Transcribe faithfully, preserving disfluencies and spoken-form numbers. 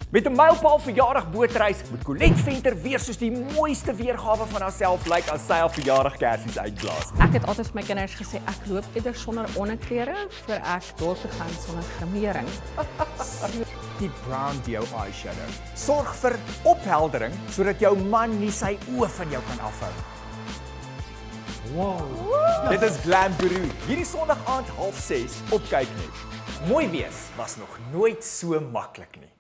Met 'n mylpaal verjaardag bootreis moet Colette Venter weer soos die mooiste weergawe van haarself lyk as sy haar verjaardagkersies uitblaas. Ek het altyd vir my kinders gesê ek loop eerder sonder onderklere voor ek dorp te gaan sonder grimering. Die Brown Dio eyeshadow sorg vir opheldering sodat jou man nie sy oë van jou kan afhou. Wow. Dit is Glam Guru. Hierdie Sondag aand half ses op Kyknet. Mooi wees was nog nooit so maklik nie.